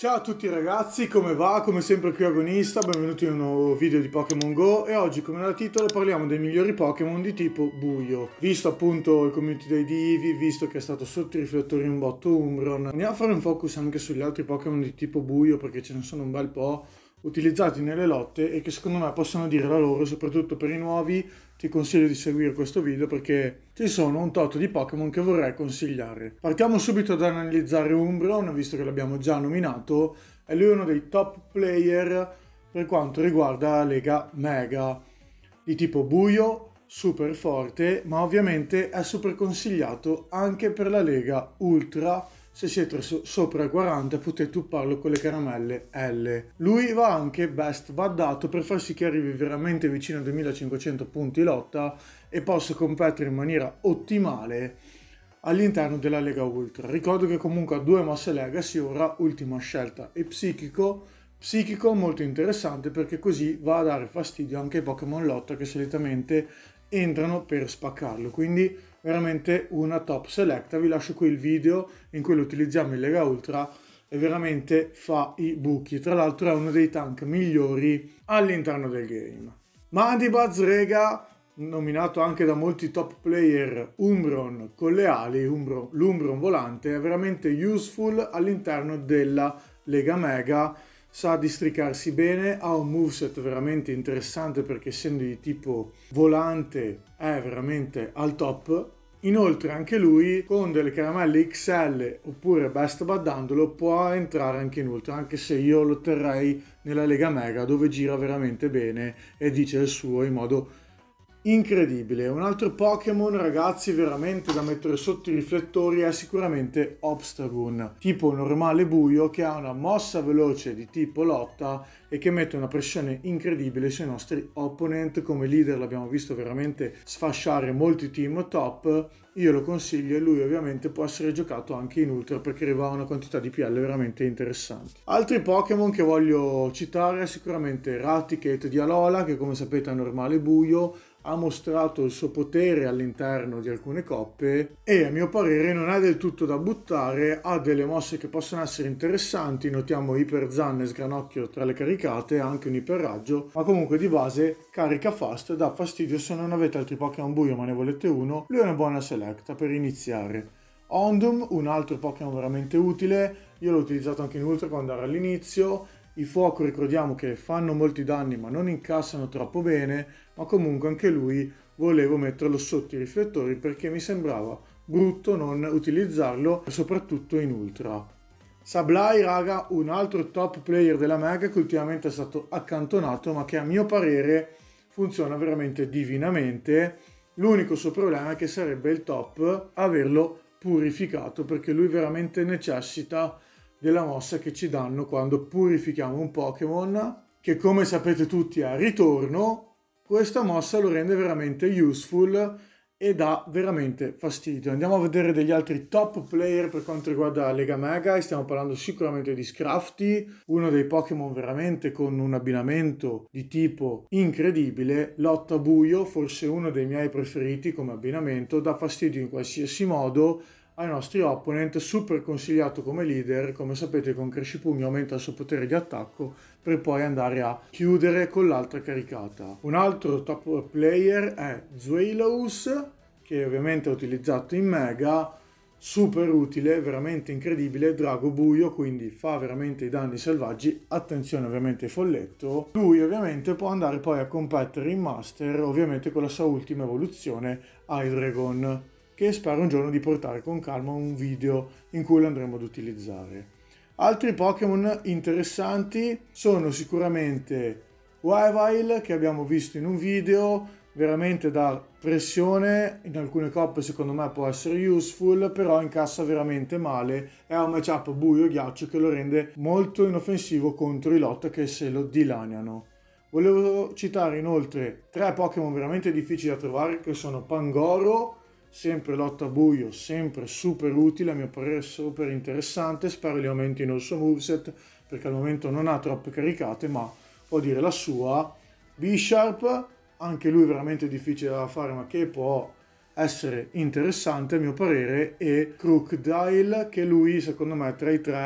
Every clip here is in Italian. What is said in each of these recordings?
Ciao a tutti ragazzi, come va? Come sempre qui Agonista, benvenuti in un nuovo video di Pokémon Go e oggi come da titolo parliamo dei migliori Pokémon di tipo buio. Visto appunto il community dei Divi, visto che è stato sotto i riflettori un botto Umbron, andiamo a fare un focus anche sugli altri Pokémon di tipo buio perché ce ne sono un bel po' utilizzati nelle lotte e che secondo me possono dire la loro, soprattutto per i nuovi. Ti consiglio di seguire questo video perché ci sono un tot di Pokémon che vorrei consigliare. Partiamo subito ad analizzare Umbron, visto che l'abbiamo già nominato, e lui è uno dei top player per quanto riguarda la Lega Mega, di tipo buio, super forte, ma ovviamente è super consigliato anche per la Lega Ultra. Se siete sopra i 40 potete upparlo con le caramelle L. Lui va anche best baddato per far sì che arrivi veramente vicino a 2500 punti lotta e possa competere in maniera ottimale all'interno della Lega Ultra. Ricordo che comunque ha due mosse Legacy, ora ultima scelta e Psichico. Psichico molto interessante perché così va a dare fastidio anche ai Pokémon lotta che solitamente entrano per spaccarlo, quindi veramente una top selecta. Vi lascio qui il video in cui lo utilizziamo in Lega Ultra e veramente fa i buchi. Tra l'altro è uno dei tank migliori all'interno del game. Mandibuzz rega, nominato anche da molti top player Umbron con le ali, l'Umbron volante, è veramente useful all'interno della Lega Mega. Sa districarsi bene, ha un moveset veramente interessante perché essendo di tipo volante è veramente al top. Inoltre anche lui con delle caramelle XL oppure best baddandolo può entrare anche in ultra, anche se io lo terrei nella Lega Mega dove gira veramente bene e dice il suo in modo incredibile. Un altro Pokémon ragazzi veramente da mettere sotto i riflettori è sicuramente Obstagoon, tipo normale buio, che ha una mossa veloce di tipo lotta e che mette una pressione incredibile sui nostri opponent. Come leader l'abbiamo visto veramente sfasciare molti team top. Io lo consiglio e lui ovviamente può essere giocato anche in ultra perché arriva a una quantità di PL veramente interessanti. Altri Pokémon che voglio citare è sicuramente Raticate di Alola, che come sapete è normale buio, ha mostrato il suo potere all'interno di alcune coppe e a mio parere non è del tutto da buttare, ha delle mosse che possono essere interessanti, notiamo Iper Zan e Sgranocchio tra le caricate, anche un iperraggio, ma comunque di base carica fast, dà fastidio se non avete altri Pokémon buio ma ne volete uno, lui è una buona selecta per iniziare. Ondum, un altro Pokémon veramente utile, io l'ho utilizzato anche in ultra quando era all'inizio. I fuoco ricordiamo che fanno molti danni ma non incassano troppo bene, ma comunque anche lui volevo metterlo sotto i riflettori perché mi sembrava brutto non utilizzarlo, soprattutto in ultra. Sablai raga, un altro top player della Mega che ultimamente è stato accantonato ma che a mio parere funziona veramente divinamente. L'unico suo problema è che sarebbe il top averlo purificato perché lui veramente necessita della mossa che ci danno quando purifichiamo un Pokémon, che come sapete tutti è a ritorno. Questa mossa lo rende veramente useful e dà veramente fastidio. Andiamo a vedere degli altri top player per quanto riguarda la Lega Mega e stiamo parlando sicuramente di Scrafty, uno dei Pokémon veramente con un abbinamento di tipo incredibile, lotta buio, forse uno dei miei preferiti come abbinamento, dà fastidio in qualsiasi modo ai nostri opponent, super consigliato come leader, come sapete con Crescipugno aumenta il suo potere di attacco per poi andare a chiudere con l'altra caricata. Un altro top player è Zweilous, che ovviamente è utilizzato in Mega, super utile, veramente incredibile, drago buio, quindi fa veramente i danni selvaggi, attenzione ovviamente folletto. Lui ovviamente può andare poi a competere in Master, ovviamente con la sua ultima evoluzione Hydreigon, che spero un giorno di portare con calma un video in cui lo andremo ad utilizzare. Altri Pokémon interessanti sono sicuramente Weavile, che abbiamo visto in un video, veramente da pressione, in alcune coppe secondo me può essere useful, però incassa veramente male, è un matchup buio-ghiaccio che lo rende molto inoffensivo contro i lot che se lo dilaniano. Volevo citare inoltre tre Pokémon veramente difficili da trovare che sono Pangoro, sempre lotta buio, sempre super utile, a mio parere super interessante, spero li aumentino il suo moveset perché al momento non ha troppe caricate ma può dire la sua. Bisharp, anche lui veramente difficile da fare ma che può essere interessante a mio parere, e Crocodile che lui secondo me tra i tre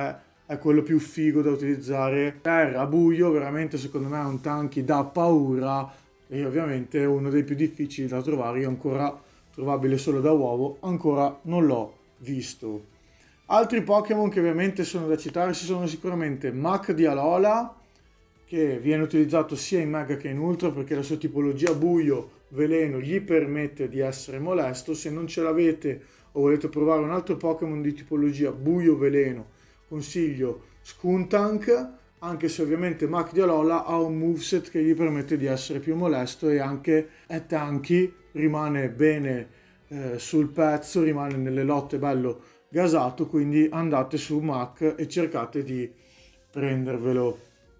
è quello più figo da utilizzare per a buio. Veramente secondo me è un tanky da paura e ovviamente è uno dei più difficili da trovare. Io ancora, trovabile solo da uovo, ancora non l'ho visto. Altri Pokémon che ovviamente sono da citare ci sono sicuramente Mach di Alola, che viene utilizzato sia in Mega che in Ultra perché la sua tipologia buio veleno gli permette di essere molesto. Se non ce l'avete o volete provare un altro Pokémon di tipologia buio veleno, consiglio Skuntank, anche se ovviamente Mach di Alola ha un moveset che gli permette di essere più molesto e anche è tanky, rimane bene sul pezzo, rimane nelle lotte bello gasato, quindi andate su Mach e cercate di prendervelo.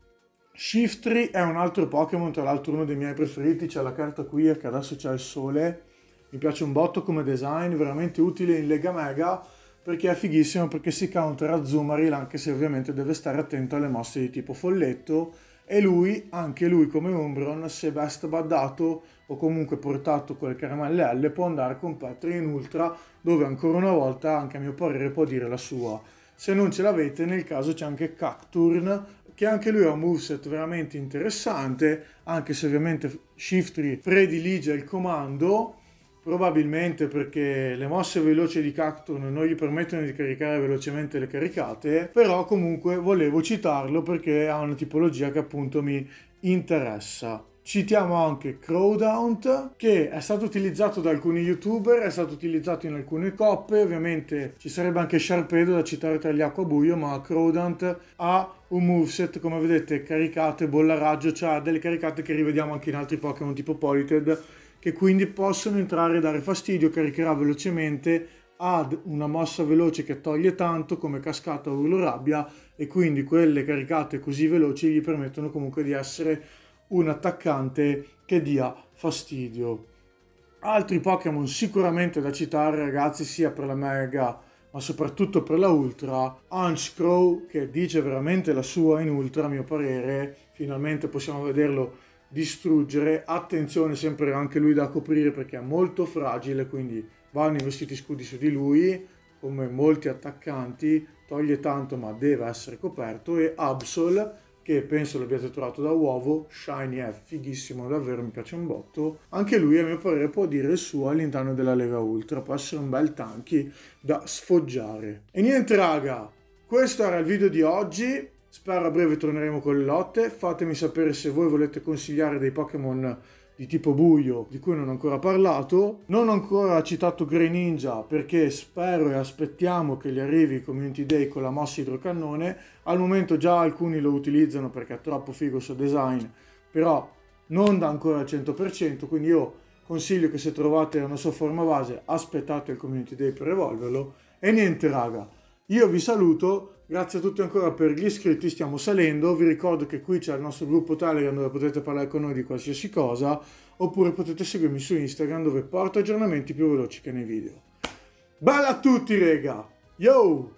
Shiftry è un altro Pokémon, tra l'altro uno dei miei preferiti, c'è la carta qui che adesso c'è il sole, mi piace un botto come design, veramente utile in Lega Mega perché è fighissimo, perché si counter Azumarill anche se ovviamente deve stare attento alle mosse di tipo folletto, e lui, anche lui come Umbreon, se best baddato o comunque portato con le caramelle L, può andare a competere in Ultra, dove ancora una volta anche a mio parere può dire la sua. Se non ce l'avete, nel caso c'è anche Cacturn, che anche lui ha un moveset veramente interessante, anche se ovviamente Shiftry predilige il comando, probabilmente perché le mosse veloci di Cacturn non gli permettono di caricare velocemente le caricate, però comunque volevo citarlo perché ha una tipologia che appunto mi interessa. Citiamo anche Crowdaunt, che è stato utilizzato da alcuni youtuber, è stato utilizzato in alcune coppe, ovviamente ci sarebbe anche Sharpedo da citare tra gli acquabuio, ma Crowdaunt ha un moveset, come vedete, caricate, bolla raggio, cioè delle caricate che rivediamo anche in altri Pokémon tipo Polited, che quindi possono entrare e dare fastidio. Caricherà velocemente, ha una mossa veloce che toglie tanto come Cascata o Urlo Rabbia, e quindi quelle caricate così veloci gli permettono comunque di essere un attaccante che dia fastidio. Altri Pokémon sicuramente da citare, ragazzi, sia per la Mega ma soprattutto per la Ultra, Honchkrow, che dice veramente la sua in Ultra a mio parere, finalmente possiamo vederlo distruggere. Attenzione, sempre anche lui da coprire perché è molto fragile, quindi vanno investiti scudi su di lui come molti attaccanti, toglie tanto ma deve essere coperto. E Absol, che penso l'abbiate trovato da uovo, shiny, è fighissimo davvero, mi piace un botto, anche lui a mio parere può dire il suo all'interno della Lega Ultra, può essere un bel tanky da sfoggiare. E niente raga, questo era il video di oggi. Spero a breve torneremo con le lotte. Fatemi sapere se voi volete consigliare dei Pokémon di tipo buio di cui non ho ancora parlato. Non ho ancora citato Greninja perché spero e aspettiamo che gli arrivi Community Day con la mossa idrocannone. Al momento già alcuni lo utilizzano perché è troppo figo il suo design, però non da ancora al 100%, quindi io consiglio che se trovate una sua forma base aspettate il Community Day per evolverlo. E niente raga, io vi saluto. Grazie a tutti ancora per gli iscritti, stiamo salendo. Vi ricordo che qui c'è il nostro gruppo Telegram dove potete parlare con noi di qualsiasi cosa, oppure potete seguirmi su Instagram dove porto aggiornamenti più veloci che nei video. Bella a tutti, rega! Yo!